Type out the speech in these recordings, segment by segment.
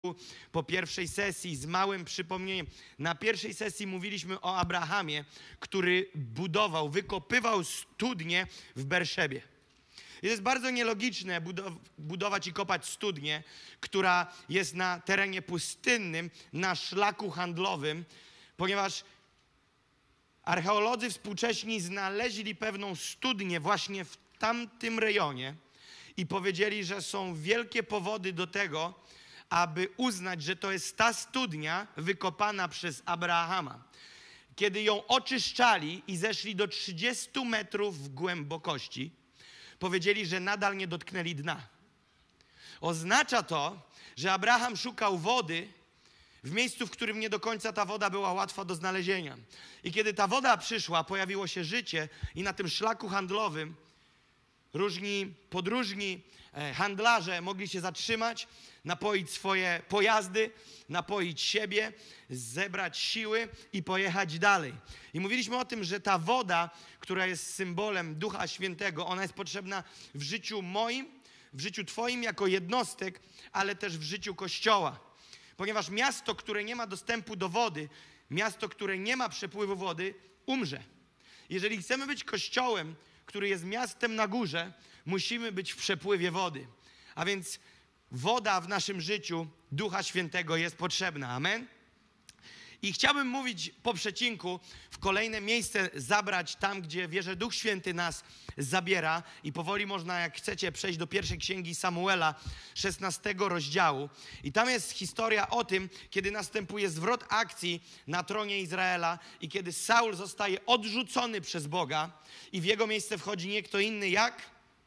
po pierwszej sesji z małym przypomnieniem. Na pierwszej sesji mówiliśmy o Abrahamie, który wykopywał studnię w Berszebie. Jest bardzo nielogiczne budować i kopać studnię, która jest na terenie pustynnym, na szlaku handlowym, ponieważ archeolodzy współcześni znaleźli pewną studnię właśnie w tamtym rejonie i powiedzieli, że są wielkie powody do tego, aby uznać, że to jest ta studnia wykopana przez Abrahama. Kiedy ją oczyszczali i zeszli do 30 metrów głębokości, powiedzieli, że nadal nie dotknęli dna. Oznacza to, że Abraham szukał wody w miejscu, w którym nie do końca ta woda była łatwa do znalezienia. I kiedy ta woda przyszła, pojawiło się życie i na tym szlaku handlowym różni podróżni, handlarze mogli się zatrzymać, napoić swoje pojazdy, napoić siebie, zebrać siły i pojechać dalej. I mówiliśmy o tym, że ta woda, która jest symbolem Ducha Świętego, ona jest potrzebna w życiu moim, w życiu Twoim jako jednostek, ale też w życiu Kościoła. Ponieważ miasto, które nie ma dostępu do wody, miasto, które nie ma przepływu wody, umrze. Jeżeli chcemy być Kościołem, który jest miastem na górze, musimy być w przepływie wody. A więc woda w naszym życiu Ducha Świętego jest potrzebna. Amen? I chciałbym mówić po przecinku, w kolejne miejsce zabrać tam, gdzie wierzę Duch Święty nas zabiera. I powoli można, jak chcecie, przejść do pierwszej księgi Samuela, 16 rozdziału. I tam jest historia o tym, kiedy następuje zwrot akcji na tronie Izraela i kiedy Saul zostaje odrzucony przez Boga i w jego miejsce wchodzi nie kto inny jak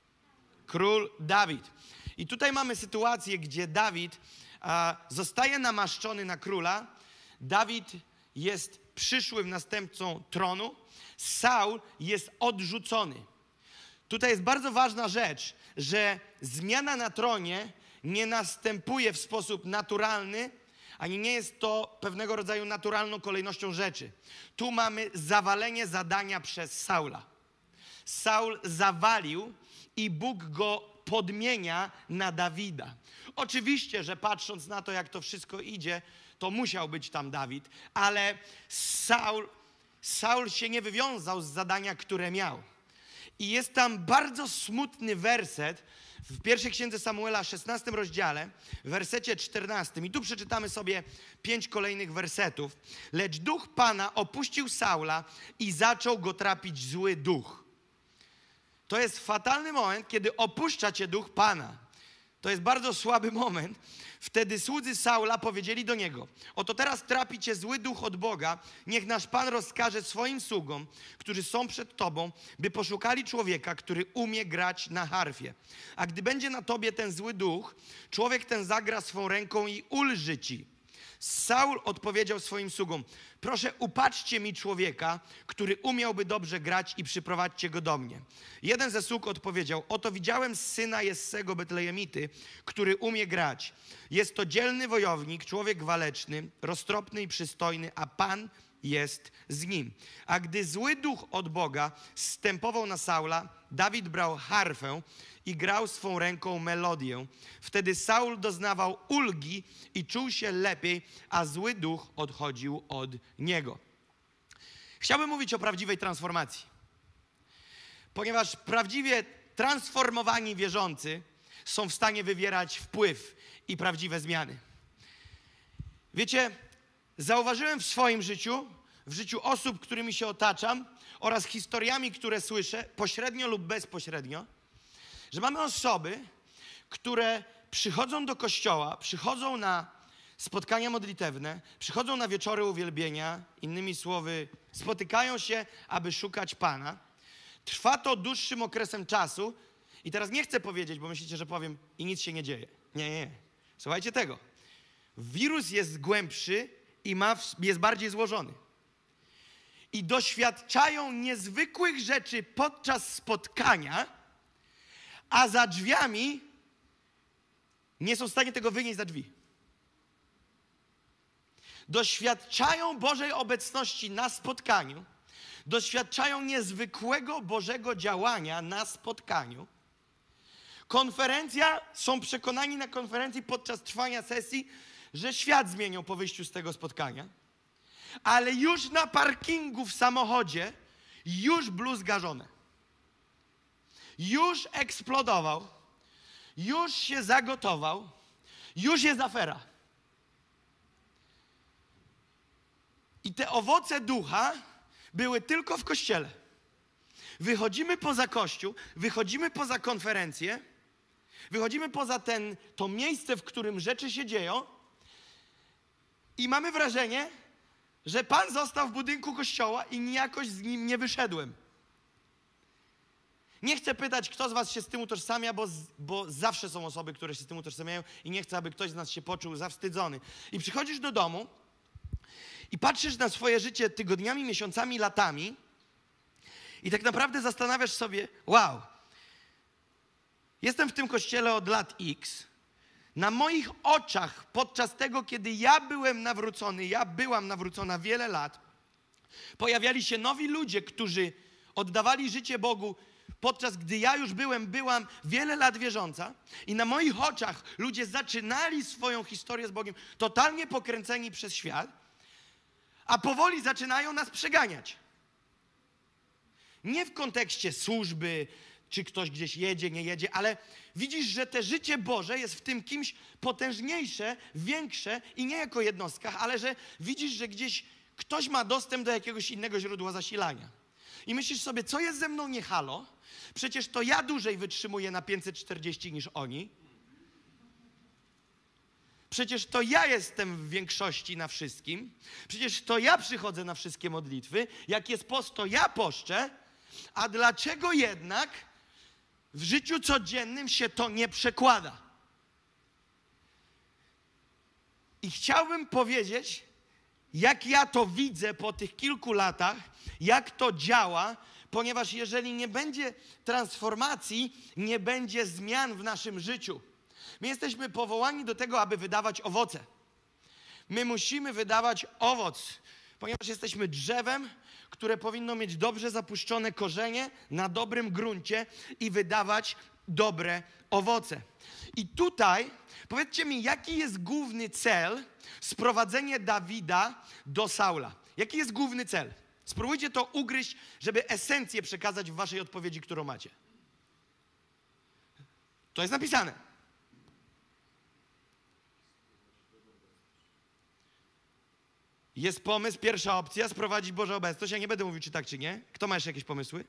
król Dawid. I tutaj mamy sytuację, gdzie Dawid zostaje namaszczony na króla. Dawid jest przyszłym następcą tronu. Saul jest odrzucony. Tutaj jest bardzo ważna rzecz, że zmiana na tronie nie następuje w sposób naturalny, ani nie jest to pewnego rodzaju naturalną kolejnością rzeczy. Tu mamy zawalenie zadania przez Saula. Saul zawalił i Bóg go podmienia na Dawida. Oczywiście, że patrząc na to, jak to wszystko idzie, to musiał być tam Dawid, ale Saul się nie wywiązał z zadania, które miał. I jest tam bardzo smutny werset w pierwszej księdze Samuela, 16 rozdziale, w wersecie 14. I tu przeczytamy sobie 5 kolejnych wersetów. Lecz duch Pana opuścił Saula i zaczął go trapić zły duch. To jest fatalny moment, kiedy opuszcza cię duch Pana. To jest bardzo słaby moment. Wtedy słudzy Saula powiedzieli do niego: oto teraz trapi cię zły duch od Boga, niech nasz Pan rozkaże swoim sługom, którzy są przed tobą, by poszukali człowieka, który umie grać na harfie. A gdy będzie na tobie ten zły duch, człowiek ten zagra swą ręką i ulży ci. Saul odpowiedział swoim sługom: proszę, upatrzcie mi człowieka, który umiałby dobrze grać i przyprowadźcie go do mnie. Jeden ze sług odpowiedział: oto widziałem syna Jessego Betlejemity, który umie grać. Jest to dzielny wojownik, człowiek waleczny, roztropny i przystojny, a Pan jest z nim. A gdy zły duch od Boga zstępował na Saula, Dawid brał harfę i grał swą ręką melodię. Wtedy Saul doznawał ulgi i czuł się lepiej, a zły duch odchodził od niego. Chciałbym mówić o prawdziwej transformacji. Ponieważ prawdziwie transformowani wierzący są w stanie wywierać wpływ i prawdziwe zmiany. Wiecie, zauważyłem w swoim życiu, w życiu osób, którymi się otaczam oraz historiami, które słyszę, pośrednio lub bezpośrednio, że mamy osoby, które przychodzą do kościoła, przychodzą na spotkania modlitewne, przychodzą na wieczory uwielbienia, innymi słowy, spotykają się, aby szukać Pana. Trwa to dłuższym okresem czasu i teraz nie chcę powiedzieć, bo myślicie, że powiem i nic się nie dzieje. Nie. Słuchajcie tego. Wirus jest głębszy i jest bardziej złożony. I doświadczają niezwykłych rzeczy podczas spotkania, a za drzwiami nie są w stanie tego wynieść za drzwi. Doświadczają Bożej obecności na spotkaniu, doświadczają niezwykłego Bożego działania na spotkaniu. Konferencja, są przekonani na konferencji podczas trwania sesji, że świat zmienią po wyjściu z tego spotkania, ale już na parkingu w samochodzie już blues garzone. Już eksplodował, już się zagotował, już jest afera. I te owoce ducha były tylko w kościele. Wychodzimy poza kościół, wychodzimy poza konferencję, wychodzimy poza to miejsce, w którym rzeczy się dzieją i mamy wrażenie, że Pan został w budynku kościoła i jakoś z nim nie wyszedłem. Nie chcę pytać, kto z was się z tym utożsamia, bo zawsze są osoby, które się z tym utożsamiają i nie chcę, aby ktoś z nas się poczuł zawstydzony. I przychodzisz do domu i patrzysz na swoje życie tygodniami, miesiącami, latami i tak naprawdę zastanawiasz sobie, wow, jestem w tym kościele od lat X. Na moich oczach, podczas tego, kiedy ja byłem nawrócony, ja byłam nawrócona wiele lat, pojawiali się nowi ludzie, którzy oddawali życie Bogu, podczas gdy ja już byłam wiele lat wierząca i na moich oczach ludzie zaczynali swoją historię z Bogiem totalnie pokręceni przez świat, a powoli zaczynają nas przeganiać. Nie w kontekście służby, czy ktoś gdzieś jedzie, nie jedzie, ale widzisz, że te życie Boże jest w tym kimś potężniejsze, większe i nie jako jednostkach, ale że widzisz, że gdzieś ktoś ma dostęp do jakiegoś innego źródła zasilania. I myślisz sobie, co jest ze mną nie halo? Przecież to ja dłużej wytrzymuję na 540 niż oni. Przecież to ja jestem w większości na wszystkim. Przecież to ja przychodzę na wszystkie modlitwy. Jak jest post, to ja poszczę. A dlaczego jednak w życiu codziennym się to nie przekłada? I chciałbym powiedzieć, jak ja to widzę po tych kilku latach, jak to działa, ponieważ jeżeli nie będzie transformacji, nie będzie zmian w naszym życiu. My jesteśmy powołani do tego, aby wydawać owoce. My musimy wydawać owoc, ponieważ jesteśmy drzewem, które powinno mieć dobrze zapuszczone korzenie na dobrym gruncie i wydawać dobre owoce. I tutaj powiedzcie mi, jaki jest główny cel sprowadzenia Dawida do Saula? Jaki jest główny cel? Spróbujcie to ugryźć, żeby esencję przekazać w waszej odpowiedzi, którą macie. To jest napisane. Jest pomysł, pierwsza opcja, sprowadzić Bożą obecność. Ja nie będę mówił, czy tak, czy nie. Kto ma jeszcze jakieś pomysły?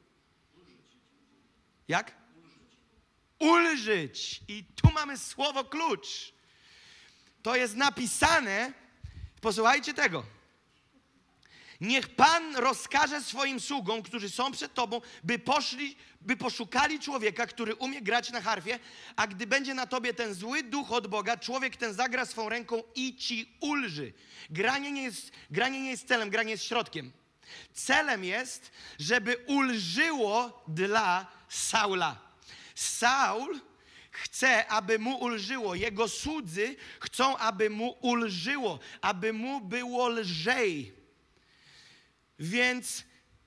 Jak? Ulżyć. I tu mamy słowo klucz. To jest napisane, posłuchajcie tego. Niech Pan rozkaże swoim sługom, którzy są przed Tobą, by poszukali człowieka, który umie grać na harfie, a gdy będzie na Tobie ten zły duch od Boga, człowiek ten zagra swą ręką i Ci ulży. Granie nie jest celem, granie jest środkiem. Celem jest, żeby ulżyło dla Saula. Saul chce, aby mu ulżyło. Jego słudzy chcą, aby mu ulżyło, aby mu było lżej. Więc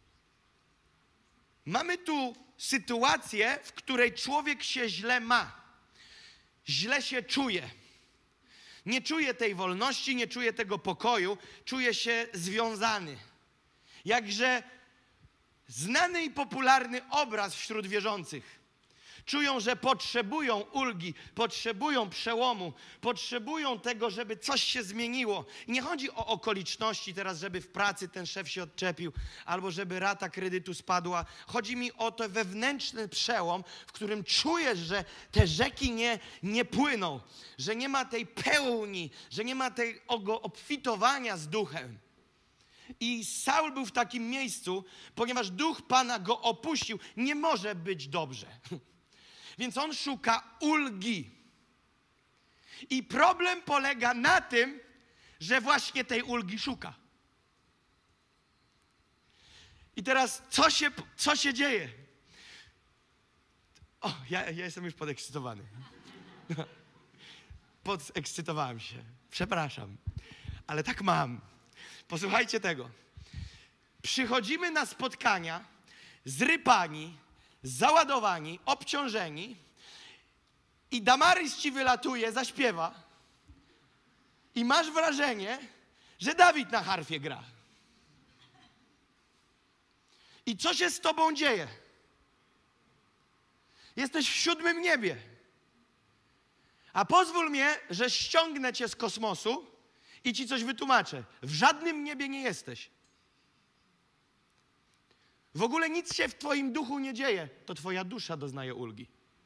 mamy tu sytuację, w której człowiek się źle ma. Źle się czuje. Nie czuje tej wolności, nie czuje tego pokoju, czuje się związany. Jakże znany i popularny obraz wśród wierzących. Czują, że potrzebują ulgi, potrzebują przełomu, potrzebują tego, żeby coś się zmieniło. I nie chodzi o okoliczności teraz, żeby w pracy ten szef się odczepił, albo żeby rata kredytu spadła. Chodzi mi o to wewnętrzny przełom, w którym czujesz, że te rzeki nie płyną, że nie ma tej pełni, że nie ma tego obfitowania z duchem. I Saul był w takim miejscu, ponieważ duch Pana go opuścił. Nie może być dobrze. Więc on szuka ulgi. I problem polega na tym, że właśnie tej ulgi szuka. I teraz co się dzieje? O, ja jestem już podekscytowany. Podekscytowałem się. Przepraszam. Ale tak mam. Posłuchajcie tego. Przychodzimy na spotkania zrypani, załadowani, obciążeni i Damaris ci wylatuje, zaśpiewa i masz wrażenie, że Dawid na harfie gra. I co się z tobą dzieje? Jesteś w 7. niebie. A pozwól mnie, że ściągnę cię z kosmosu i ci coś wytłumaczę. W żadnym niebie nie jesteś. W ogóle nic się w twoim duchu nie dzieje. To twoja dusza doznaje ulgi.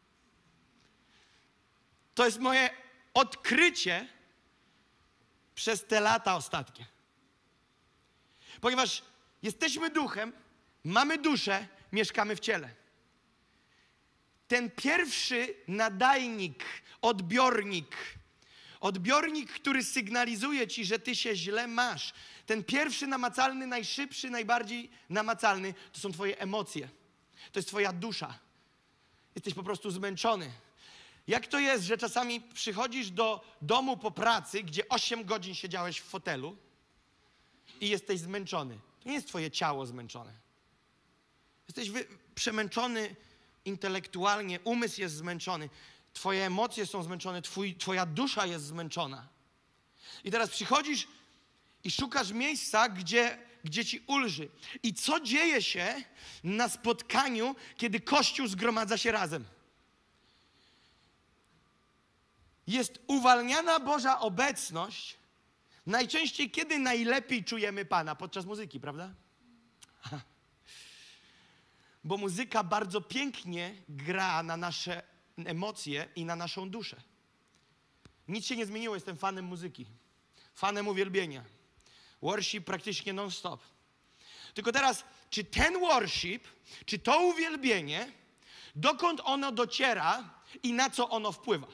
To jest moje odkrycie przez te lata ostatnie. Ponieważ jesteśmy duchem, mamy duszę, mieszkamy w ciele. Ten pierwszy nadajnik, odbiornik, który sygnalizuje ci, że ty się źle masz. Ten pierwszy namacalny, najszybszy, najbardziej namacalny, to są twoje emocje. To jest twoja dusza. Jesteś po prostu zmęczony. Jak to jest, że czasami przychodzisz do domu po pracy, gdzie 8 godzin siedziałeś w fotelu i jesteś zmęczony? To nie jest twoje ciało zmęczone. Jesteś przemęczony intelektualnie, umysł jest zmęczony, twoje emocje są zmęczone, twoja dusza jest zmęczona. I teraz przychodzisz i szukasz miejsca, gdzie ci ulży. I co dzieje się na spotkaniu, kiedy Kościół zgromadza się razem? Jest uwalniana Boża obecność. Najczęściej kiedy najlepiej czujemy Pana? Podczas muzyki, prawda? Bo muzyka bardzo pięknie gra na nasze emocje i na naszą duszę. Nic się nie zmieniło, jestem fanem muzyki. Fanem uwielbienia. Worship praktycznie non-stop. Tylko teraz, czy ten worship, czy to uwielbienie, dokąd ono dociera i na co ono wpływa?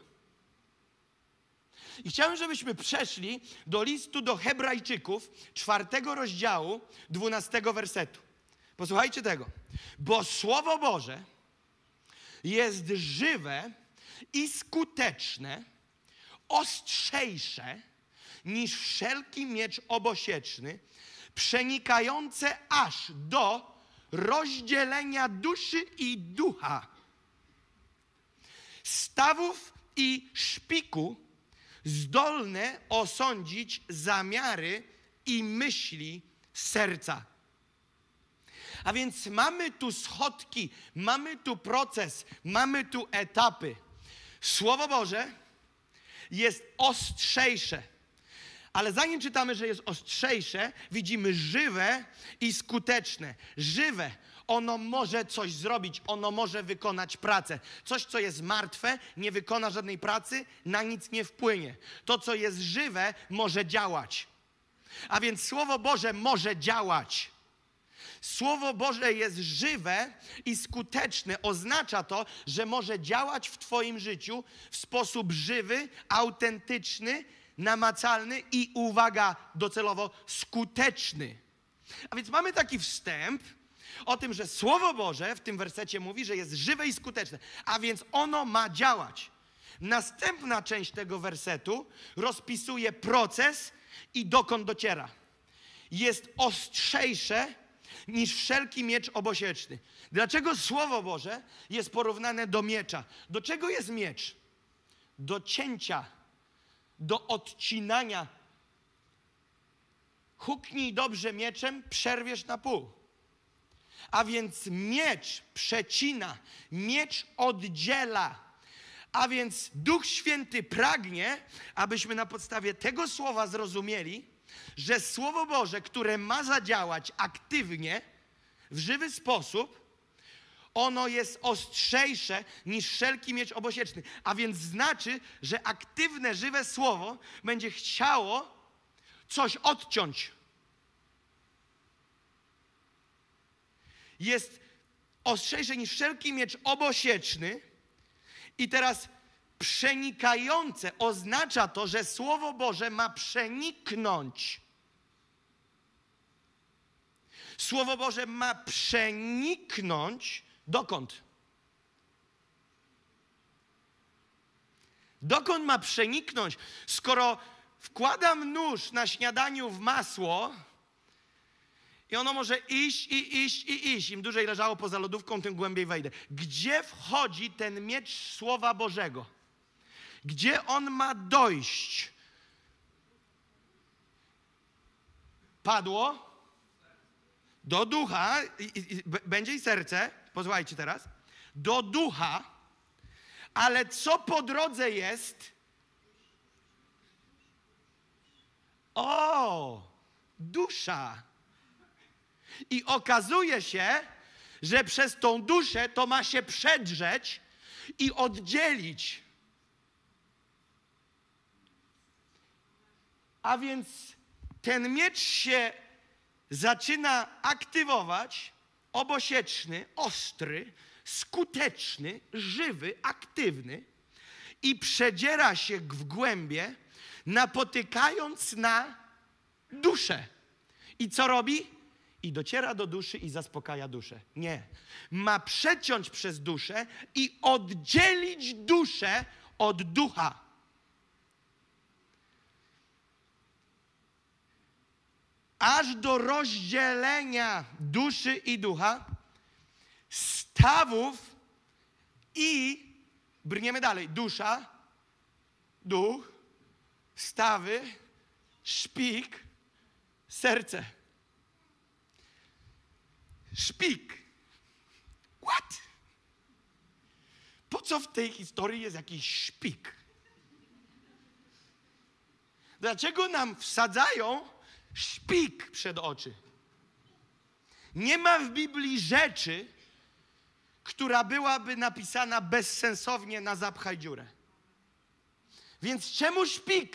I chciałem, żebyśmy przeszli do listu do Hebrajczyków, 4 rozdziału, 12 wersetu. Posłuchajcie tego. Bo Słowo Boże jest żywe i skuteczne, ostrzejsze niż wszelki miecz obosieczny, przenikające aż do rozdzielenia duszy i ducha, stawów i szpiku, zdolne osądzić zamiary i myśli serca. A więc mamy tu schodki, mamy tu proces, mamy tu etapy. Słowo Boże jest ostrzejsze. Ale zanim czytamy, że jest ostrzejsze, widzimy żywe i skuteczne. Żywe. Ono może coś zrobić, ono może wykonać pracę. Coś, co jest martwe, nie wykona żadnej pracy, na nic nie wpłynie. To, co jest żywe, może działać. A więc Słowo Boże może działać. Słowo Boże jest żywe i skuteczne. Oznacza to, że może działać w twoim życiu w sposób żywy, autentyczny, namacalny i, uwaga, docelowo skuteczny. A więc mamy taki wstęp o tym, że Słowo Boże w tym wersecie mówi, że jest żywe i skuteczne. A więc ono ma działać. Następna część tego wersetu rozpisuje proces i dokąd dociera. Jest ostrzejsze niż wszelki miecz obosieczny. Dlaczego Słowo Boże jest porównane do miecza? Do czego jest miecz? Do cięcia, do odcinania. Huknij dobrze mieczem, przerwiesz na pół. A więc miecz przecina, miecz oddziela. A więc Duch Święty pragnie, abyśmy na podstawie tego słowa zrozumieli, że Słowo Boże, które ma zadziałać aktywnie, w żywy sposób, ono jest ostrzejsze niż wszelki miecz obosieczny. A więc znaczy, że aktywne, żywe Słowo będzie chciało coś odciąć. Jest ostrzejsze niż wszelki miecz obosieczny i teraz przenikające. Oznacza to, że Słowo Boże ma przeniknąć. Słowo Boże ma przeniknąć dokąd? Dokąd ma przeniknąć? Skoro wkładam nóż na śniadaniu w masło i ono może iść. Im dłużej leżało poza lodówką, tym głębiej wejdę. Gdzie wchodzi ten miecz Słowa Bożego? Gdzie on ma dojść? padło do ducha, będzie i serce, posłuchajcie teraz, do ducha, ale co po drodze jest? Dusza. I okazuje się, że przez tą duszę to ma się przedrzeć i oddzielić. A więc ten miecz się zaczyna aktywować, obosieczny, ostry, skuteczny, żywy, aktywny i przedziera się w głębie, napotykając na duszę. I co robi? I dociera do duszy i zaspokaja duszę. Nie. Ma przeciąć przez duszę i oddzielić duszę od ducha. Aż do rozdzielenia duszy i ducha, stawów i brniemy dalej. Dusza, duch, stawy, szpik, serce. Szpik. What? Po co w tej historii jest jakiś szpik? Dlaczego nam wsadzają szpik przed oczy? Nie ma w Biblii rzeczy, która byłaby napisana bezsensownie na zapchaj dziurę. Więc czemu szpik?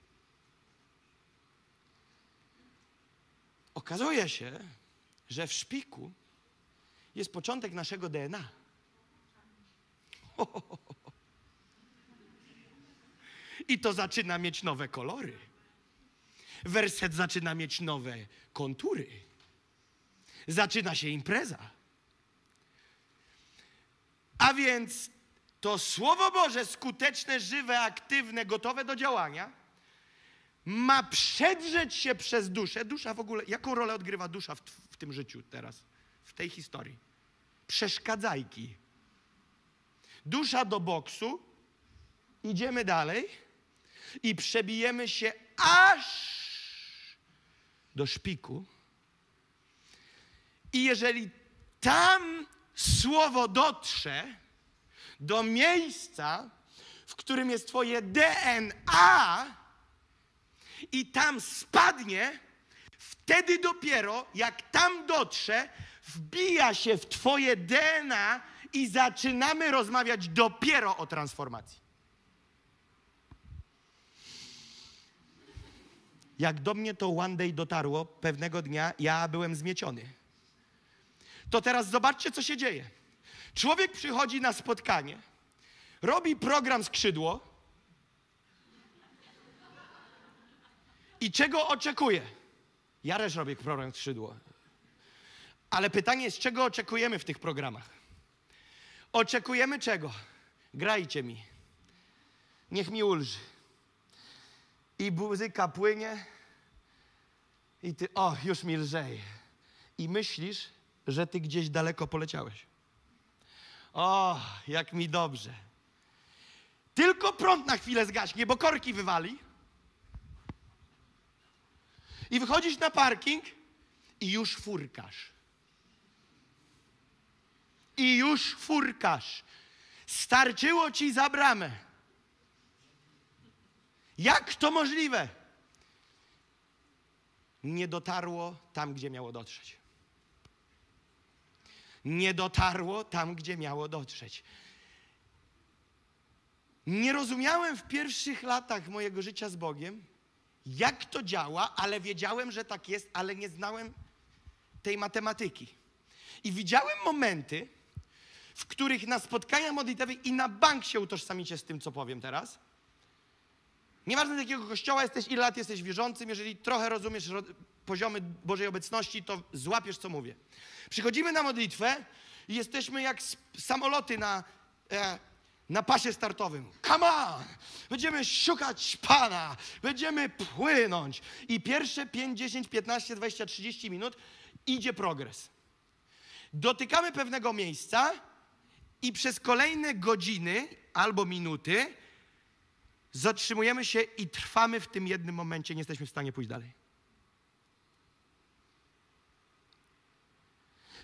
Okazuje się, że w szpiku jest początek naszego DNA. I to zaczyna mieć nowe kolory. Werset zaczyna mieć nowe kontury. Zaczyna się impreza. A więc to Słowo Boże, skuteczne, żywe, aktywne, gotowe do działania, ma przedrzeć się przez duszę. Dusza w ogóle, jaką rolę odgrywa dusza w tym życiu teraz, w tej historii? Przeszkadzajki. Dusza do boksu, idziemy dalej i przebijemy się aż do szpiku. I jeżeli tam słowo dotrze do miejsca, w którym jest twoje DNA i tam spadnie, wtedy dopiero, jak tam dotrze, wbija się w twoje DNA i zaczynamy rozmawiać dopiero o transformacji. Jak do mnie to one day dotarło, pewnego dnia ja byłem zmieciony. To teraz zobaczcie, co się dzieje. Człowiek przychodzi na spotkanie, robi program Skrzydło i czego oczekuje? Ja też robię program Skrzydło. Ale pytanie jest, czego oczekujemy w tych programach? Oczekujemy czego? Grajcie mi. Niech mi ulży. I muzyka płynie i ty, już mi lżej. I myślisz, że ty gdzieś daleko poleciałeś. Jak mi dobrze. Tylko prąd na chwilę zgaśnie, bo korki wywali. I wychodzisz na parking i już furkasz. I już furkasz. Starczyło ci za bramę. Jak to możliwe? Nie dotarło tam, gdzie miało dotrzeć. Nie dotarło tam, gdzie miało dotrzeć. Nie rozumiałem w pierwszych latach mojego życia z Bogiem, jak to działa, ale wiedziałem, że tak jest, ale nie znałem tej matematyki. I widziałem momenty, w których na spotkania modlitewne i na bank się utożsamicie z tym, co powiem teraz. Nieważne z jakiego kościoła jesteś, ile lat jesteś wierzącym, jeżeli trochę rozumiesz poziomy Bożej obecności, to złapiesz, co mówię. Przychodzimy na modlitwę i jesteśmy jak samoloty na pasie startowym. Come on! Będziemy szukać Pana, będziemy płynąć. I pierwsze 5, 10, 15, 20, 30 minut idzie progres. Dotykamy pewnego miejsca i przez kolejne godziny albo minuty zatrzymujemy się i trwamy w tym jednym momencie, nie jesteśmy w stanie pójść dalej.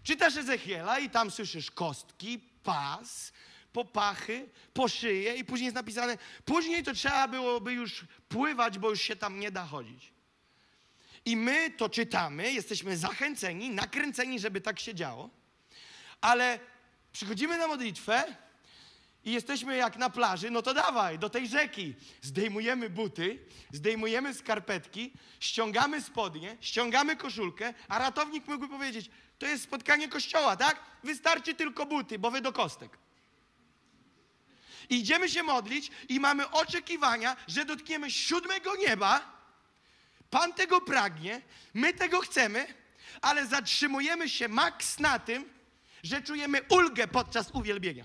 Czytasz Ezechiela i tam słyszysz kostki, pas, popachy, po szyję i później jest napisane, później to trzeba byłoby już pływać, bo już się tam nie da chodzić. I my to czytamy, jesteśmy zachęceni, nakręceni, żeby tak się działo, ale przychodzimy na modlitwę i jesteśmy jak na plaży, no to dawaj, do tej rzeki. Zdejmujemy buty, zdejmujemy skarpetki, ściągamy spodnie, ściągamy koszulkę, a ratownik mógłby powiedzieć, to jest spotkanie kościoła, tak? Wystarczy tylko buty, bo wy do kostek. Idziemy się modlić i mamy oczekiwania, że dotkniemy 7 nieba. Pan tego pragnie, my tego chcemy, ale zatrzymujemy się maks na tym, że czujemy ulgę podczas uwielbienia.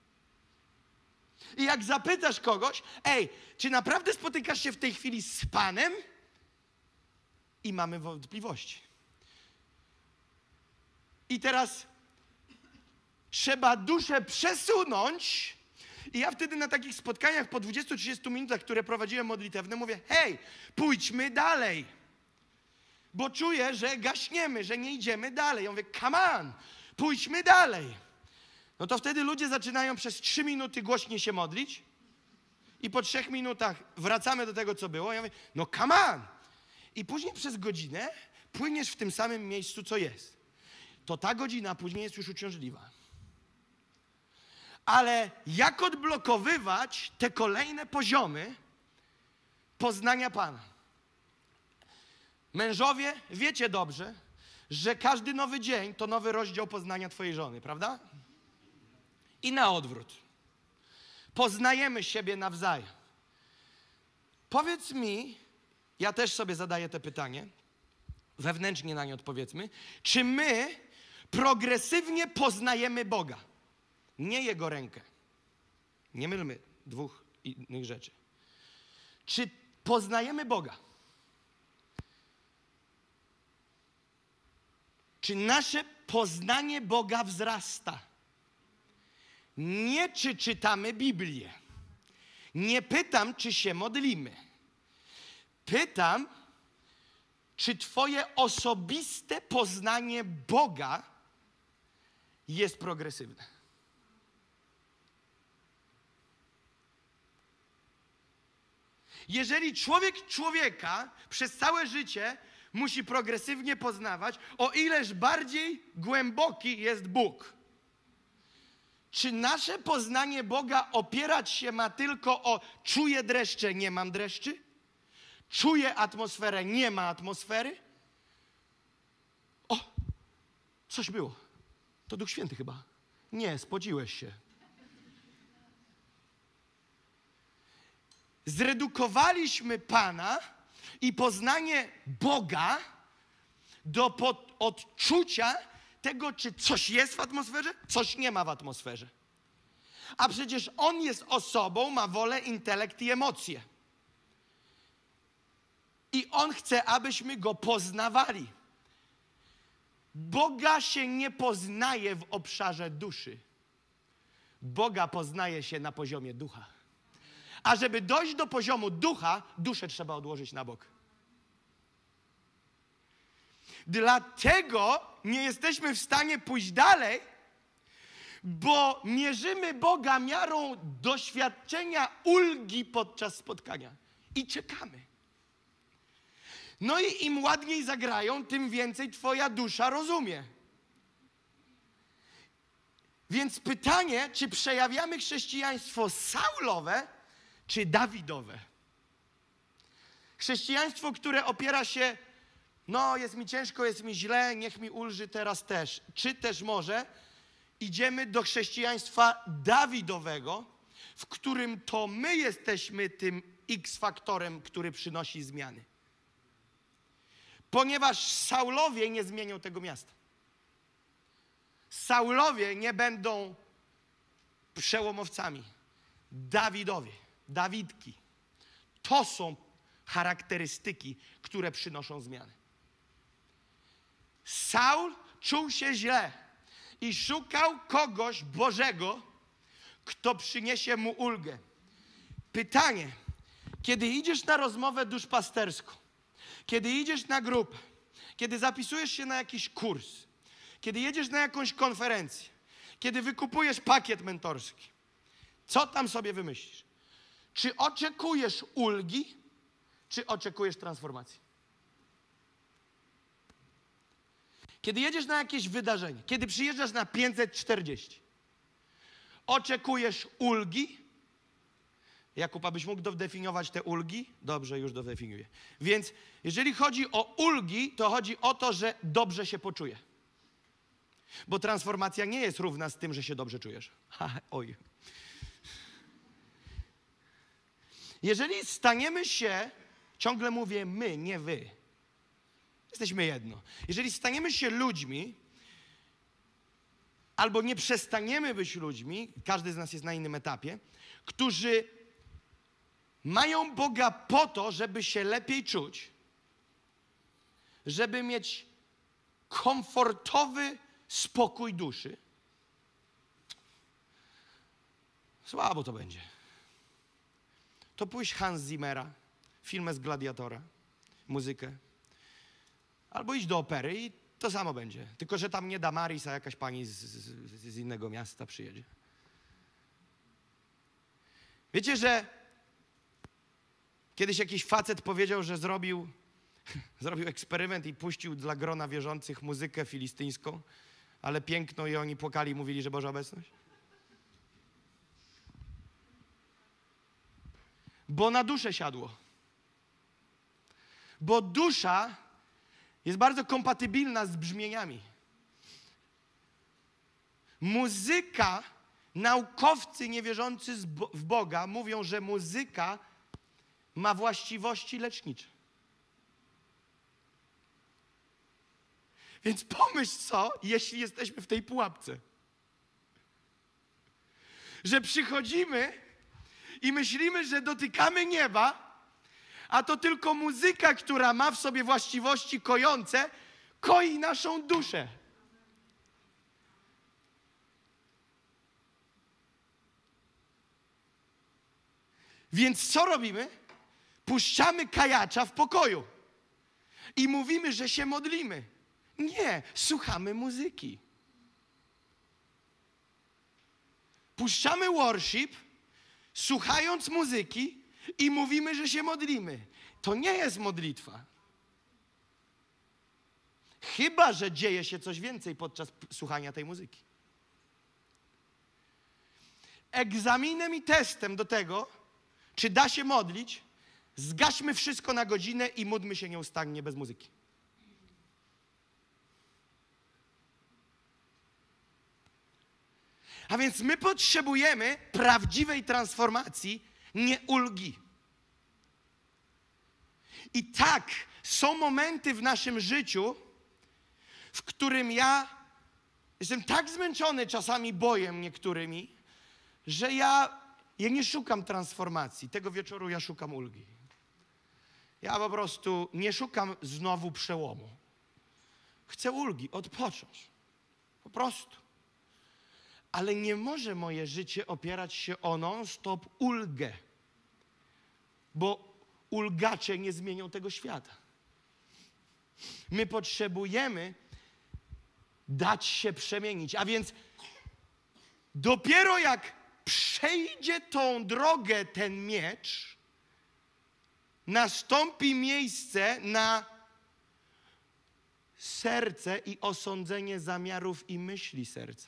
I jak zapytasz kogoś, czy naprawdę spotykasz się w tej chwili z Panem? I mamy wątpliwości. I teraz trzeba duszę przesunąć. I ja wtedy na takich spotkaniach po 20-30 minutach, które prowadziłem modlitewne, mówię, pójdźmy dalej. Bo czuję, że gaśniemy, że nie idziemy dalej. Ja mówię, come on, pójdźmy dalej. No to wtedy ludzie zaczynają przez 3 minuty głośniej się modlić i po 3 minutach wracamy do tego, co było. Ja mówię, no come on. I później przez godzinę płyniesz w tym samym miejscu, co jest. To ta godzina później jest już uciążliwa. Ale jak odblokowywać te kolejne poziomy poznania Pana? Mężowie, wiecie dobrze, że każdy nowy dzień to nowy rozdział poznania twojej żony, prawda? I na odwrót. Poznajemy siebie nawzajem. Powiedz mi, ja też sobie zadaję to pytanie, wewnętrznie na nie odpowiedzmy, czy my progresywnie poznajemy Boga? Nie Jego rękę. Nie mylmy 2 innych rzeczy. Czy poznajemy Boga? Czy nasze poznanie Boga wzrasta? Nie czy czytamy Biblię. Nie pytam, czy się modlimy. Pytam, czy twoje osobiste poznanie Boga jest progresywne. Jeżeli człowiek człowieka przez całe życie musi progresywnie poznawać, o ileż bardziej głęboki jest Bóg. Czy nasze poznanie Boga opierać się ma tylko o czuję dreszcze, nie mam dreszczy? Czuję atmosferę, nie ma atmosfery? O, coś było. To Duch Święty chyba. Nie, spodziłeś się. Zredukowaliśmy Pana i poznanie Boga do odczucia tego, czy coś jest w atmosferze, coś nie ma w atmosferze. A przecież On jest osobą, ma wolę, intelekt i emocje. I On chce, abyśmy Go poznawali. Boga się nie poznaje w obszarze duszy. Boga poznaje się na poziomie ducha. A żeby dojść do poziomu ducha, duszę trzeba odłożyć na bok. Dlatego nie jesteśmy w stanie pójść dalej, bo mierzymy Boga miarą doświadczenia ulgi podczas spotkania. I czekamy. No i im ładniej zagrają, tym więcej twoja dusza rozumie. Więc pytanie, czy przejawiamy chrześcijaństwo Saulowe, czy Dawidowe? Chrześcijaństwo, które opiera się, no jest mi ciężko, jest mi źle, niech mi ulży teraz też. Czy też może idziemy do chrześcijaństwa Dawidowego, w którym to my jesteśmy tym X-faktorem, który przynosi zmiany. Ponieważ Saulowie nie zmienią tego miasta. Saulowie nie będą przełomowcami. Dawidowie, Dawidki. To są charakterystyki, które przynoszą zmiany. Saul czuł się źle i szukał kogoś Bożego, kto przyniesie mu ulgę. Pytanie, kiedy idziesz na rozmowę duszpasterską, kiedy idziesz na grupę, kiedy zapisujesz się na jakiś kurs, kiedy jedziesz na jakąś konferencję, kiedy wykupujesz pakiet mentorski, co tam sobie wymyślisz? Czy oczekujesz ulgi, czy oczekujesz transformacji? Kiedy jedziesz na jakieś wydarzenie, kiedy przyjeżdżasz na 540, oczekujesz ulgi? Jakub, abyś mógł dodefiniować te ulgi? Dobrze, już dodefiniuję. Więc jeżeli chodzi o ulgi, to chodzi o to, że dobrze się poczuję. Bo transformacja nie jest równa z tym, że się dobrze czujesz. Oj. Jeżeli staniemy się, ciągle mówię my, nie wy. Jesteśmy jedno. Jeżeli staniemy się ludźmi, albo nie przestaniemy być ludźmi, każdy z nas jest na innym etapie, którzy mają Boga po to, żeby się lepiej czuć, żeby mieć komfortowy spokój duszy, słabo to będzie. To pójść Hans Zimmera, filmy z Gladiatora, muzykę, albo iść do opery i to samo będzie. Tylko że tam nie Damaris, a jakaś pani z innego miasta przyjedzie. Wiecie, że kiedyś jakiś facet powiedział, że zrobił eksperyment i puścił dla grona wierzących muzykę filistyńską, ale piękno i oni płakali i mówili, że Boża obecność? Bo na duszę siadło. Bo dusza jest bardzo kompatybilna z brzmieniami. Muzyka, naukowcy niewierzący w Boga mówią, że muzyka ma właściwości lecznicze. Więc pomyśl co, jeśli jesteśmy w tej pułapce. Że przychodzimy i myślimy, że dotykamy nieba, a to tylko muzyka, która ma w sobie właściwości kojące, koi naszą duszę. Więc co robimy? Puszczamy kajacza w pokoju i mówimy, że się modlimy. Nie, słuchamy muzyki. Puszczamy worship, słuchając muzyki i mówimy, że się modlimy. To nie jest modlitwa. Chyba że dzieje się coś więcej podczas słuchania tej muzyki. Egzaminem i testem do tego, czy da się modlić, zgaśmy wszystko na godzinę i módlmy się nieustannie bez muzyki. A więc my potrzebujemy prawdziwej transformacji, nie ulgi. I tak, są momenty w naszym życiu, w którym ja jestem tak zmęczony czasami bojem niektórymi, że ja nie szukam transformacji. Tego wieczoru ja szukam ulgi. Ja po prostu nie szukam znowu przełomu. Chcę ulgi, odpocząć. Po prostu. Ale nie może moje życie opierać się o non-stop ulgę. Bo ulgacze nie zmienią tego świata. My potrzebujemy dać się przemienić. A więc dopiero jak przejdzie tą drogę ten miecz, nastąpi miejsce na serce i osądzenie zamiarów i myśli serca.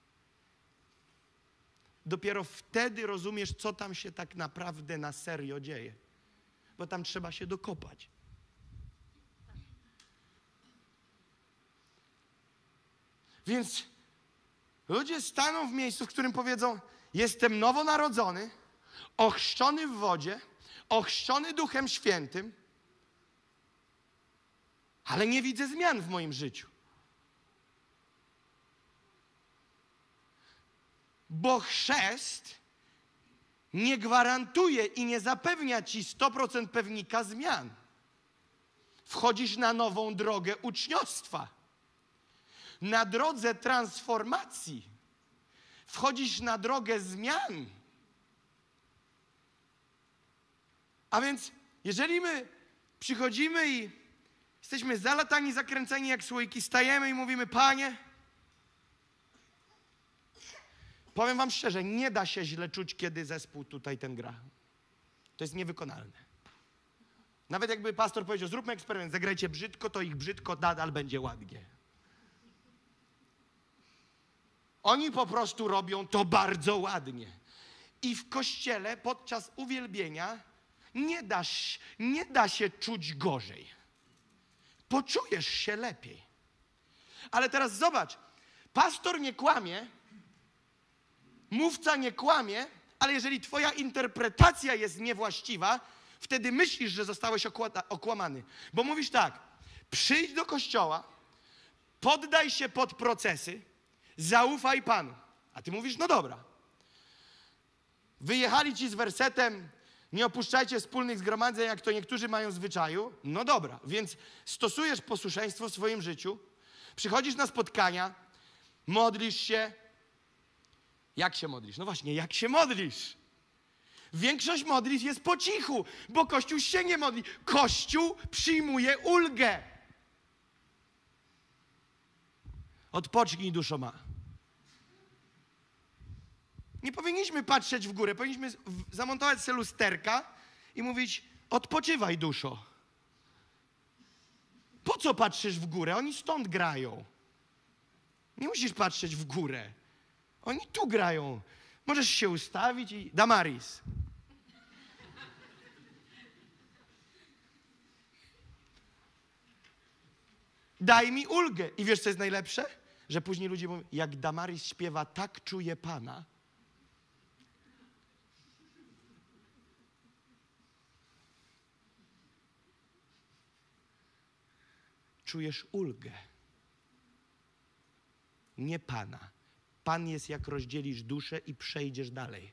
Dopiero wtedy rozumiesz, co tam się tak naprawdę na serio dzieje. Bo tam trzeba się dokopać. Więc ludzie staną w miejscu, w którym powiedzą: jestem nowonarodzony, ochrzczony w wodzie, ochrzczony Duchem Świętym, ale nie widzę zmian w moim życiu. Bo chrzest nie gwarantuje i nie zapewnia ci 100% pewnika zmian. Wchodzisz na nową drogę uczniostwa. Na drodze transformacji. Wchodzisz na drogę zmian. A więc, jeżeli my przychodzimy i jesteśmy zalatani, zakręceni jak słoiki, stajemy i mówimy: Panie, Powiem wam szczerze, nie da się źle czuć, kiedy zespół tutaj ten gra. To jest niewykonalne. Nawet jakby pastor powiedział, zróbmy eksperyment, zagrajcie brzydko, to ich brzydko nadal będzie ładnie. Oni po prostu robią to bardzo ładnie. I w kościele podczas uwielbienia nie da się czuć gorzej. Poczujesz się lepiej. Ale teraz zobacz, pastor nie kłamie, mówca nie kłamie, ale jeżeli twoja interpretacja jest niewłaściwa, wtedy myślisz, że zostałeś okłamany. Bo mówisz tak, przyjdź do kościoła, poddaj się pod procesy, zaufaj Panu. A ty mówisz, no dobra. Wyjechali ci z wersetem, nie opuszczajcie wspólnych zgromadzeń, jak to niektórzy mają w zwyczaju. No dobra, więc stosujesz posłuszeństwo w swoim życiu, przychodzisz na spotkania, modlisz się. Jak się modlisz? No właśnie, jak się modlisz? Większość modlitw jest po cichu, bo Kościół się nie modli. Kościół przyjmuje ulgę. Odpocznij, duszo ma. Nie powinniśmy patrzeć w górę, powinniśmy zamontować sobie lusterka i mówić, odpoczywaj, duszo. Po co patrzysz w górę? Oni stąd grają. Nie musisz patrzeć w górę. Oni tu grają. Możesz się ustawić i... Damaris. Daj mi ulgę. I wiesz, co jest najlepsze? Że później ludzie mówią, jak Damaris śpiewa, tak czuje Pana. Czujesz ulgę. Nie Pana. Pan jest, jak rozdzielisz duszę i przejdziesz dalej.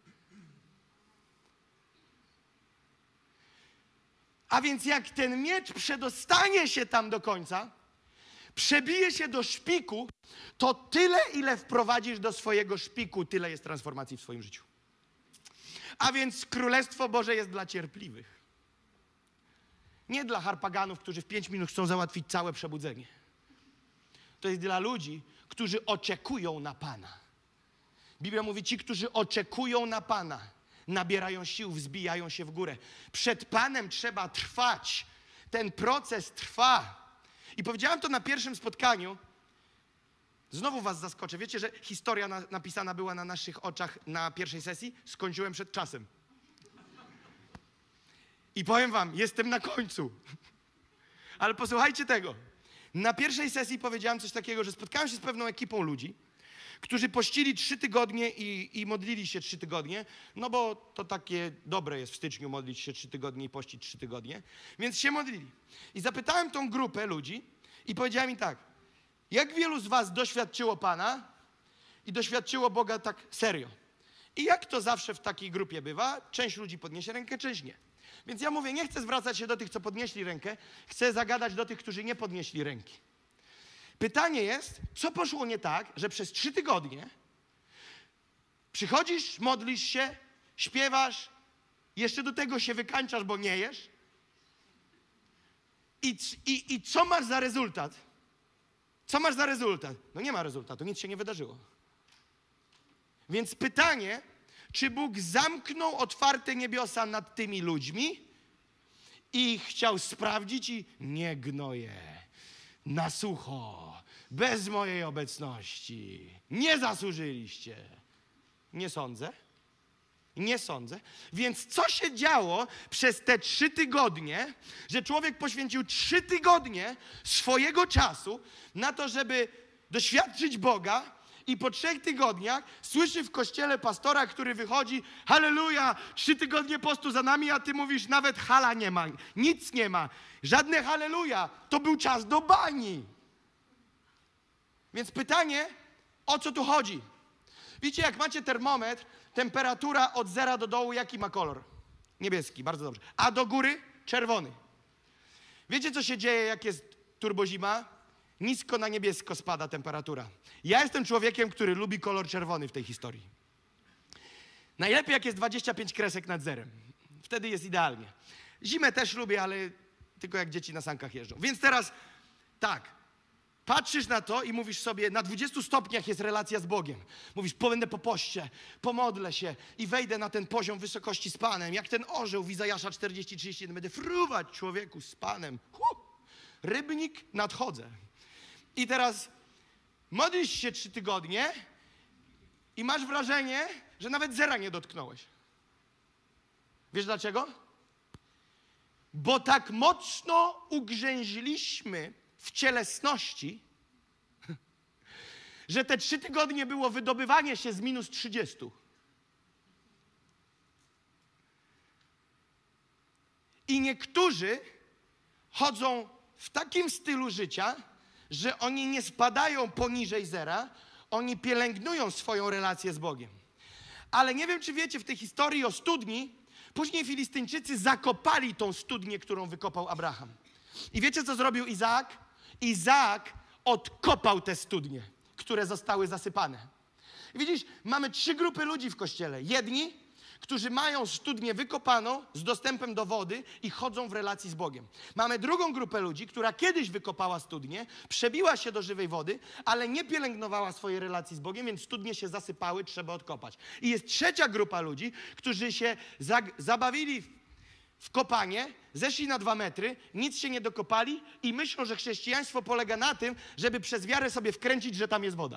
A więc jak ten miecz przedostanie się tam do końca, przebije się do szpiku, to tyle, ile wprowadzisz do swojego szpiku, tyle jest transformacji w swoim życiu. A więc Królestwo Boże jest dla cierpliwych. Nie dla harpaganów, którzy w 5 minut chcą załatwić całe przebudzenie. To jest dla ludzi, którzy oczekują na Pana. Biblia mówi, ci, którzy oczekują na Pana, nabierają sił, wzbijają się w górę. Przed Panem trzeba trwać. Ten proces trwa. I powiedziałem to na pierwszym spotkaniu. Znowu was zaskoczę. Wiecie, że historia napisana była na naszych oczach na pierwszej sesji? Skończyłem przed czasem. I powiem wam, jestem na końcu. Ale posłuchajcie tego. Na pierwszej sesji powiedziałem coś takiego, że spotkałem się z pewną ekipą ludzi, którzy pościli 3 tygodnie i modlili się 3 tygodnie, no bo to takie dobre jest w styczniu modlić się 3 tygodnie i pościć 3 tygodnie, więc się modlili. I zapytałem tą grupę ludzi i powiedziałem im tak, jak wielu z was doświadczyło Pana i doświadczyło Boga tak serio? I jak to zawsze w takiej grupie bywa, część ludzi podniesie rękę, część nie. Więc ja mówię, nie chcę zwracać się do tych, co podnieśli rękę, chcę zagadać do tych, którzy nie podnieśli ręki. Pytanie jest, co poszło nie tak, że przez 3 tygodnie przychodzisz, modlisz się, śpiewasz, jeszcze do tego się wykańczasz, bo nie jesz. I co masz za rezultat? Co masz za rezultat? No nie ma rezultatu, nic się nie wydarzyło. Więc pytanie, czy Bóg zamknął otwarte niebiosa nad tymi ludźmi i chciał sprawdzić i nie gnoję, na sucho, bez mojej obecności, nie zasłużyliście. Nie sądzę. Nie sądzę. Więc co się działo przez te 3 tygodnie, że człowiek poświęcił 3 tygodnie swojego czasu na to, żeby doświadczyć Boga i po 3 tygodniach słyszy w kościele pastora, który wychodzi, halleluja, 3 tygodnie postu za nami, a ty mówisz, nawet hala nie ma, nic nie ma, żadne halleluja, to był czas do bani. Więc pytanie, o co tu chodzi? Wiecie, jak macie termometr, temperatura od 0 do dołu, jaki ma kolor? Niebieski, bardzo dobrze. A do góry? Czerwony. Wiecie, co się dzieje, jak jest turbozima? Nisko na niebiesko spada temperatura. Ja jestem człowiekiem, który lubi kolor czerwony w tej historii. Najlepiej, jak jest 25 kresek nad zerem. Wtedy jest idealnie. Zimę też lubię, ale tylko jak dzieci na sankach jeżdżą. Więc teraz tak. Patrzysz na to i mówisz sobie, na 20 stopniach jest relacja z Bogiem. Mówisz, będę po poście, pomodlę się i wejdę na ten poziom wysokości z Panem. Jak ten orzeł w Izajasza 40:31, będę fruwać człowieku z Panem. Rybnik, nadchodzę. I teraz modlisz się 3 tygodnie i masz wrażenie, że nawet zera nie dotknąłeś. Wiesz dlaczego? Bo tak mocno ugrzęźliśmy w cielesności, że te 3 tygodnie było wydobywanie się z minus 30. I niektórzy chodzą w takim stylu życia, że oni nie spadają poniżej zera, oni pielęgnują swoją relację z Bogiem. Ale nie wiem, czy wiecie, w tej historii o studni, później Filistyńczycy zakopali tą studnię, którą wykopał Abraham. I wiecie, co zrobił Izaak? Izaak odkopał te studnie, które zostały zasypane. I widzisz, mamy 3 grupy ludzi w Kościele. Jedni, którzy mają studnię wykopaną z dostępem do wody i chodzą w relacji z Bogiem. Mamy drugą grupę ludzi, która kiedyś wykopała studnię, przebiła się do żywej wody, ale nie pielęgnowała swojej relacji z Bogiem, więc studnie się zasypały, trzeba odkopać. I jest trzecia grupa ludzi, którzy się zabawili w kopanie, zeszli na 2 metry, nic się nie dokopali i myślą, że chrześcijaństwo polega na tym, żeby przez wiarę sobie wkręcić, że tam jest woda.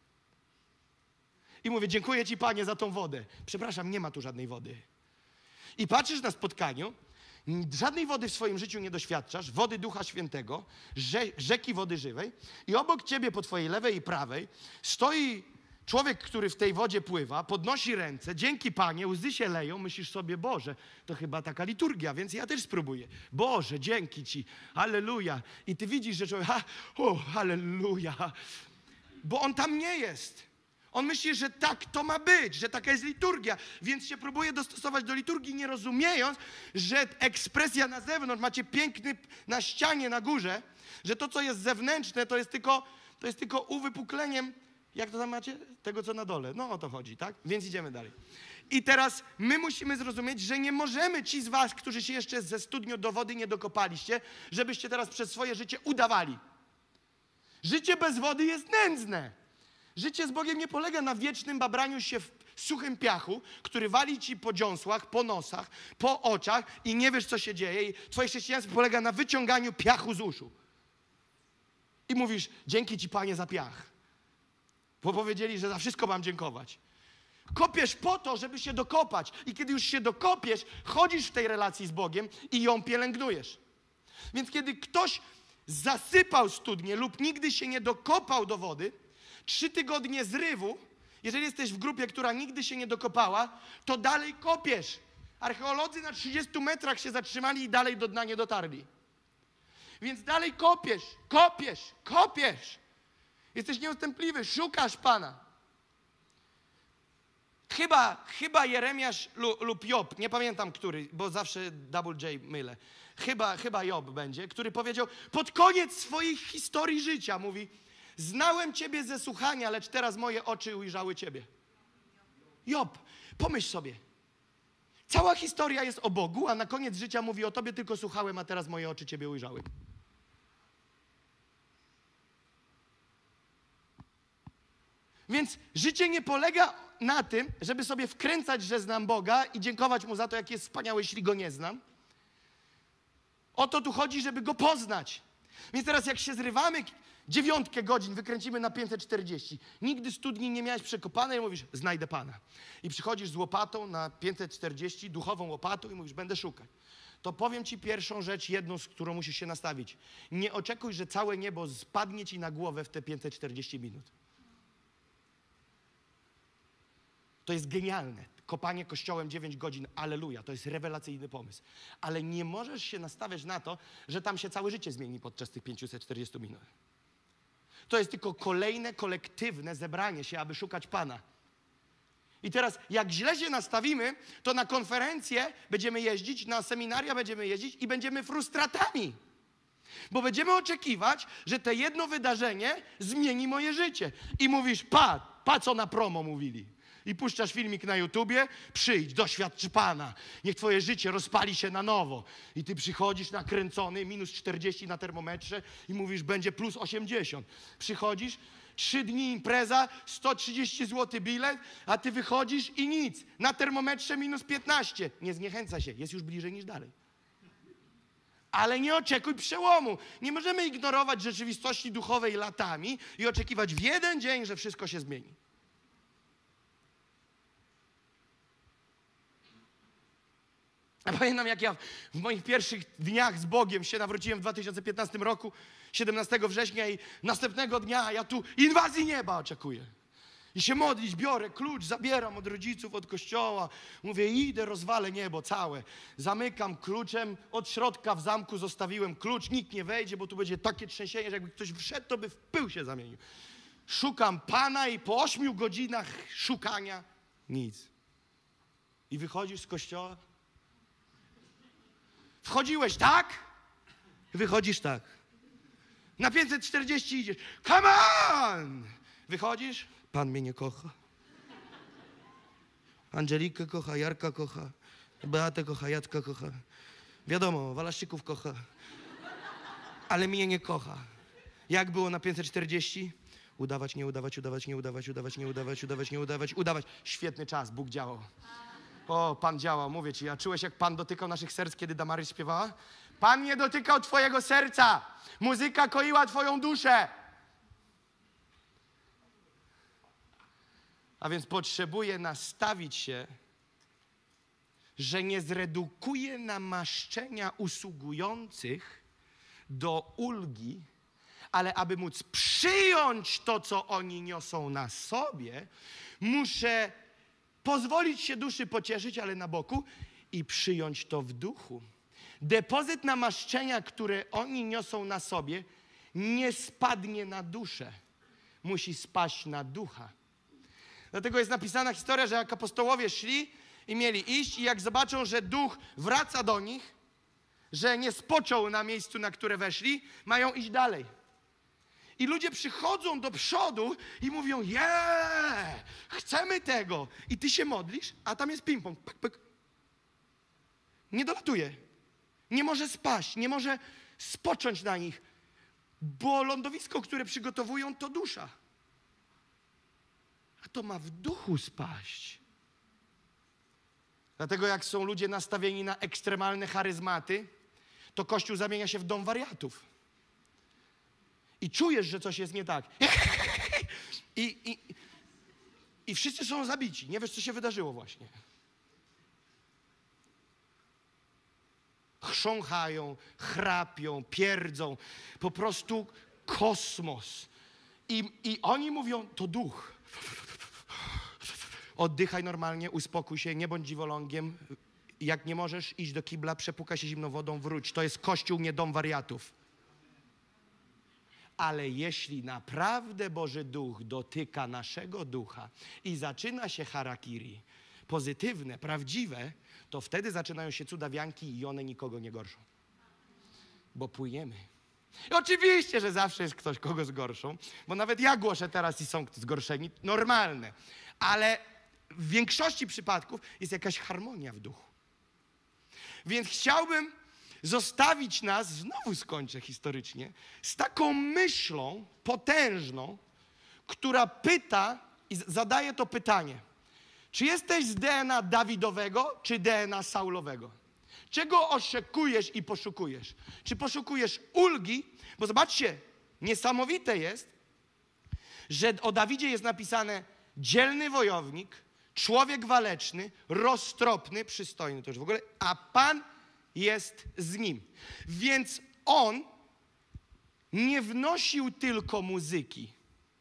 I mówię, dziękuję Ci, Panie, za tą wodę. Przepraszam, nie ma tu żadnej wody. I patrzysz na spotkaniu, żadnej wody w swoim życiu nie doświadczasz, wody Ducha Świętego, rzeki wody żywej i obok Ciebie po Twojej lewej i prawej stoi człowiek, który w tej wodzie pływa, podnosi ręce, dzięki Panie, łzy się leją, myślisz sobie, Boże, to chyba taka liturgia, więc ja też spróbuję. Boże, dzięki Ci, halleluja. I Ty widzisz, że człowiek, halleluja, bo on tam nie jest. On myśli, że tak to ma być, że taka jest liturgia, więc się próbuje dostosować do liturgii, nie rozumiejąc, że ekspresja na zewnątrz, macie piękny na ścianie, na górze, że to, co jest zewnętrzne, to jest tylko uwypukleniem, jak to tam macie? Tego, co na dole. No o to chodzi, tak? Więc idziemy dalej. I teraz my musimy zrozumieć, że nie możemy, ci z was, którzy się jeszcze ze studnią do wody nie dokopaliście, żebyście teraz przez swoje życie udawali. Życie bez wody jest nędzne. Życie z Bogiem nie polega na wiecznym babraniu się w suchym piachu, który wali ci po dziąsłach, po nosach, po oczach i nie wiesz, co się dzieje. I twoje chrześcijaństwo polega na wyciąganiu piachu z uszu. I mówisz, dzięki Ci, Panie, za piach. Bo powiedzieli, że za wszystko mam dziękować. Kopiesz po to, żeby się dokopać. I kiedy już się dokopiesz, chodzisz w tej relacji z Bogiem i ją pielęgnujesz. Więc kiedy ktoś zasypał studnię lub nigdy się nie dokopał do wody, 3 tygodnie zrywu, jeżeli jesteś w grupie, która nigdy się nie dokopała, to dalej kopiesz. Archeolodzy na 30 metrach się zatrzymali i dalej do dna nie dotarli. Więc dalej kopiesz, kopiesz, kopiesz. Jesteś nieustępliwy, szukasz Pana. Chyba Jeremiasz lub Job, nie pamiętam który, bo zawsze double J mylę. Chyba Job będzie, który powiedział pod koniec swojej historii życia, mówi, znałem Ciebie ze słuchania, lecz teraz moje oczy ujrzały Ciebie. Job, pomyśl sobie. Cała historia jest o Bogu, a na koniec życia mówi o Tobie tylko słuchałem, a teraz moje oczy Ciebie ujrzały. Więc życie nie polega na tym, żeby sobie wkręcać, że znam Boga i dziękować Mu za to, jak jest wspaniały, jeśli Go nie znam. O to tu chodzi, żeby Go poznać. Więc teraz jak się zrywamy 9 godzin, wykręcimy na 540. Nigdy studni nie miałeś przekopanej i mówisz, znajdę Pana. I przychodzisz z łopatą na 540, duchową łopatą i mówisz, będę szukać. To powiem Ci pierwszą rzecz, jedną, z którą musisz się nastawić. Nie oczekuj, że całe niebo spadnie Ci na głowę w te 540 minut. To jest genialne. Kopanie kościołem 9 godzin, alleluja, to jest rewelacyjny pomysł. Ale nie możesz się nastawiać na to, że tam się całe życie zmieni podczas tych 540 minut. To jest tylko kolejne, kolektywne zebranie się, aby szukać Pana. I teraz, jak źle się nastawimy, to na konferencje będziemy jeździć, na seminaria będziemy jeździć i będziemy frustratami. Bo będziemy oczekiwać, że to jedno wydarzenie zmieni moje życie. I mówisz, co na promo mówili. I puszczasz filmik na YouTubie, przyjdź, doświadcz Pana. Niech twoje życie rozpali się na nowo. I ty przychodzisz nakręcony, minus 40 na termometrze i mówisz, będzie plus 80. Przychodzisz, 3 dni impreza, 130 zł bilet, a ty wychodzisz i nic. Na termometrze minus 15. Nie zniechęca się, jest już bliżej niż dalej. Ale nie oczekuj przełomu. Nie możemy ignorować rzeczywistości duchowej latami i oczekiwać w jeden dzień, że wszystko się zmieni. A pamiętam, jak ja w moich pierwszych dniach z Bogiem się nawróciłem w 2015 roku, 17 września i następnego dnia ja tu inwazji nieba oczekuję. I się modlić, biorę klucz, zabieram od rodziców, od kościoła. Mówię, idę, rozwalę niebo całe. Zamykam kluczem, od środka w zamku zostawiłem klucz. Nikt nie wejdzie, bo tu będzie takie trzęsienie, że jakby ktoś wszedł, to by w pył się zamienił. Szukam Pana i po 8 godzinach szukania nic. I wychodzisz z kościoła. Wchodziłeś tak? Wychodzisz tak. Na 540 idziesz. Come on! Wychodzisz? Pan mnie nie kocha. Angelikę kocha, Jarka kocha, Beatę kocha, Jacka kocha. Wiadomo, Walaszczyków kocha. Ale mnie nie kocha. Jak było na 540? Udawać, nie udawać, udawać, nie udawać, udawać, nie udawać, udawać, nie udawać, udawać. Świetny czas, Bóg działał. O, Pan działał, mówię ci. A czułeś, jak Pan dotykał naszych serc, kiedy Damaris śpiewała? Pan nie dotykał twojego serca. Muzyka koiła twoją duszę. A więc potrzebuję nastawić się, że nie zredukuję namaszczenia usługujących do ulgi, ale aby móc przyjąć to, co oni niosą na sobie, muszę pozwolić się duszy pocieszyć, ale na boku i przyjąć to w duchu. Depozyt namaszczenia, które oni niosą na sobie, nie spadnie na duszę. Musi spaść na ducha. Dlatego jest napisana historia, że jak apostołowie szli i mieli iść i jak zobaczą, że duch wraca do nich, że nie spoczął na miejscu, na które weszli, mają iść dalej. I ludzie przychodzą do przodu i mówią, chcemy tego. I ty się modlisz, a tam jest ping-pong. Pyk, pyk. Nie dolatuje. Nie może spaść, nie może spocząć na nich, bo lądowisko, które przygotowują, to dusza. A to ma w duchu spaść. Dlatego jak są ludzie nastawieni na ekstremalne charyzmaty, to Kościół zamienia się w dom wariatów. I czujesz, że coś jest nie tak. I wszyscy są zabici. Nie wiesz, co się wydarzyło właśnie. Chrząchają, chrapią, pierdzą. Po prostu kosmos. I oni mówią, to duch. Oddychaj normalnie, uspokój się, nie bądź dziwolągiem. Jak nie możesz, idź do kibla, przepukaj się zimną wodą, wróć. To jest Kościół, nie dom wariatów. Ale jeśli naprawdę Boży Duch dotyka naszego ducha i zaczyna się harakiri, pozytywne, prawdziwe, to wtedy zaczynają się cudawianki i one nikogo nie gorszą. Bo płyniemy. I oczywiście, że zawsze jest ktoś, kogo zgorszą, bo nawet ja głoszę teraz i są zgorszeni, normalne. Ale w większości przypadków jest jakaś harmonia w duchu. Więc chciałbym zostawić nas, znowu skończę historycznie, z taką myślą potężną, która pyta i zadaje to pytanie. Czy jesteś z DNA Dawidowego, czy DNA Saulowego? Czego oczekujesz i poszukujesz? Czy poszukujesz ulgi? Bo zobaczcie, niesamowite jest, że o Dawidzie jest napisane dzielny wojownik, człowiek waleczny, roztropny, przystojny to już w ogóle, a Pan jest z nim. Więc on nie wnosił tylko muzyki.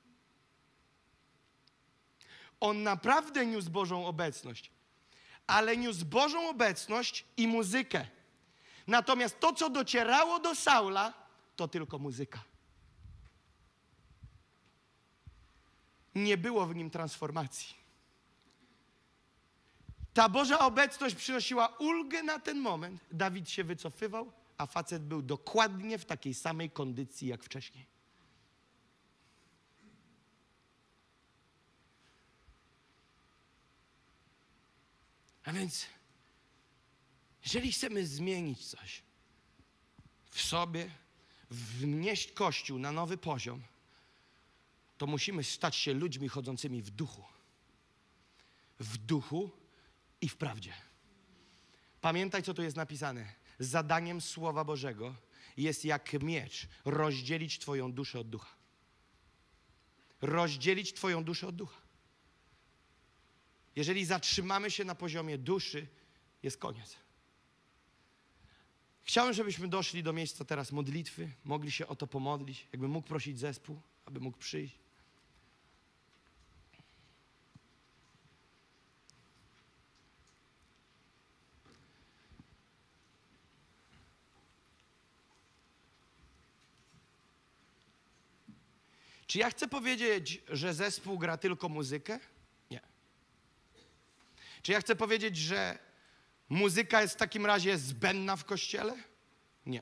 On naprawdę niósł Bożą obecność, ale niósł Bożą obecność i muzykę. Natomiast to, co docierało do Saula, to tylko muzyka. Nie było w nim transformacji. Ta Boża obecność przynosiła ulgę na ten moment. Dawid się wycofywał, a facet był dokładnie w takiej samej kondycji jak wcześniej. A więc, jeżeli chcemy zmienić coś w sobie, wnieść Kościół na nowy poziom, to musimy stać się ludźmi chodzącymi w duchu. W duchu i w prawdzie. Pamiętaj, co tu jest napisane. Zadaniem Słowa Bożego jest jak miecz rozdzielić twoją duszę od ducha. Rozdzielić twoją duszę od ducha. Jeżeli zatrzymamy się na poziomie duszy, jest koniec. Chciałem, żebyśmy doszli do miejsca teraz modlitwy, mogli się o to pomodlić, jakbym mógł prosić zespół, aby mógł przyjść. Czy ja chcę powiedzieć, że zespół gra tylko muzykę? Nie. Czy ja chcę powiedzieć, że muzyka jest w takim razie zbędna w Kościele? Nie.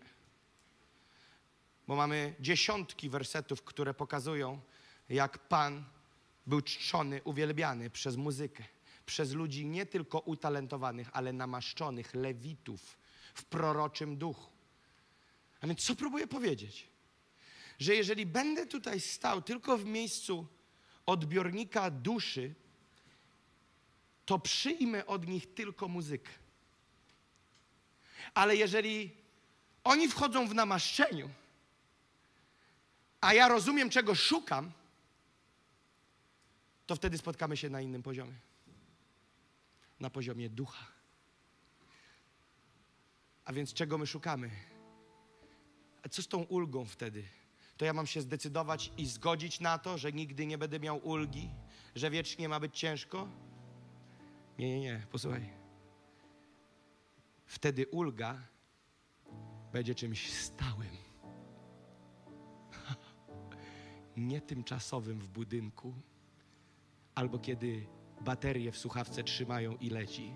Bo mamy dziesiątki wersetów, które pokazują, jak Pan był czczony, uwielbiany przez muzykę. Przez ludzi nie tylko utalentowanych, ale namaszczonych, lewitów w proroczym duchu. A więc co próbuję powiedzieć? Że jeżeli będę tutaj stał tylko w miejscu odbiornika duszy, to przyjmę od nich tylko muzykę. Ale jeżeli oni wchodzą w namaszczeniu, a ja rozumiem, czego szukam, to wtedy spotkamy się na innym poziomie. Na poziomie ducha. A więc czego my szukamy? A co z tą ulgą wtedy? To ja mam się zdecydować i zgodzić na to, że nigdy nie będę miał ulgi, że wiecznie ma być ciężko? Nie, posłuchaj. Wtedy ulga będzie czymś stałym. Nie tymczasowym w budynku, albo kiedy baterie w słuchawce trzymają i leci,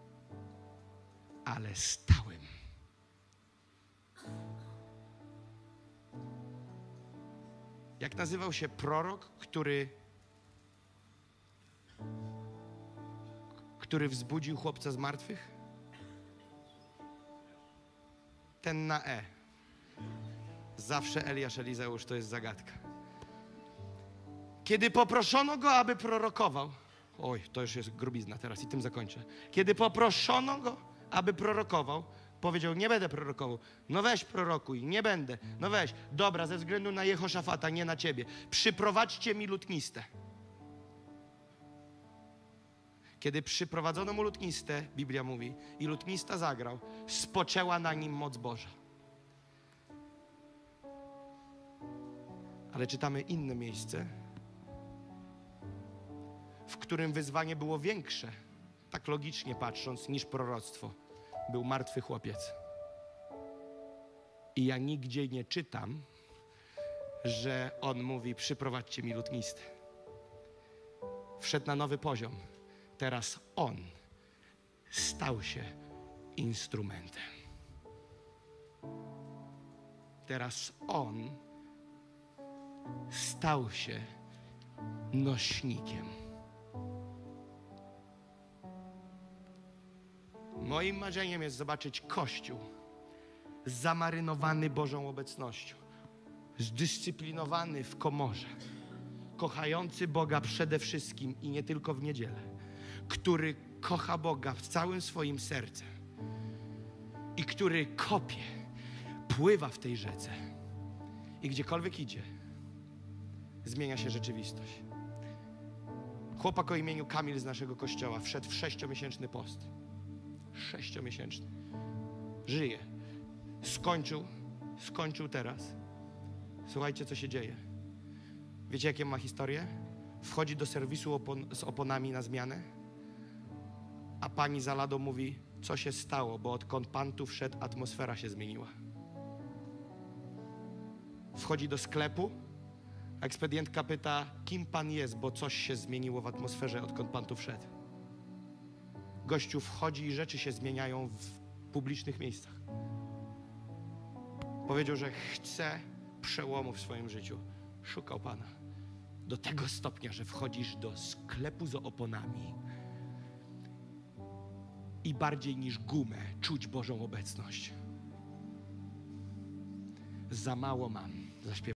ale stałym. Jak nazywał się prorok, który wzbudził chłopca z martwych? Ten na E. Zawsze Eliasz, Elizeusz to jest zagadka. Kiedy poproszono go, aby prorokował, oj, to już jest grubizna teraz i tym zakończę. Kiedy poproszono go, aby prorokował, powiedział, nie będę prorokował. No weź prorokuj, nie będę. No weź, dobra, ze względu na Jehoszafata, nie na ciebie. Przyprowadźcie mi lutnistę. Kiedy przyprowadzono mu lutnistę, Biblia mówi, i lutnista zagrał, spoczęła na nim moc Boża. Ale czytamy inne miejsce, w którym wyzwanie było większe, tak logicznie patrząc, niż proroctwo. Był martwy chłopiec. I ja nigdzie nie czytam, że on mówi, przyprowadźcie mi lutnistę. Wszedł na nowy poziom. Teraz on stał się instrumentem. Teraz on stał się nośnikiem. Moim marzeniem jest zobaczyć Kościół zamarynowany Bożą obecnością, zdyscyplinowany w komorze, kochający Boga przede wszystkim i nie tylko w niedzielę, który kocha Boga w całym swoim sercem i który kopie, pływa w tej rzece i gdziekolwiek idzie, zmienia się rzeczywistość. Chłopak o imieniu Kamil z naszego kościoła wszedł w 6-miesięczny post. 6-miesięczny. Żyje. Skończył teraz. Słuchajcie, co się dzieje. Wiecie, jakie ma historię? Wchodzi do serwisu z oponami na zmianę, a pani za ladą mówi, co się stało, bo odkąd pan tu wszedł, atmosfera się zmieniła. Wchodzi do sklepu, a ekspedientka pyta, kim pan jest, bo coś się zmieniło w atmosferze, odkąd pan tu wszedł. Gościu wchodzi i rzeczy się zmieniają w publicznych miejscach. Powiedział, że chce przełomu w swoim życiu. Szukał Pana. Do tego stopnia, że wchodzisz do sklepu z oponami i bardziej niż gumę czuć Bożą obecność. Za mało mam. Zaśpiewam.